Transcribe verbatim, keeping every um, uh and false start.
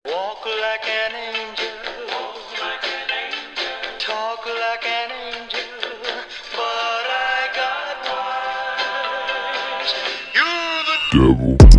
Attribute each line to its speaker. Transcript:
Speaker 1: Walk like an angel, walk like an angel, talk like an angel, but I got wise. You're the devil.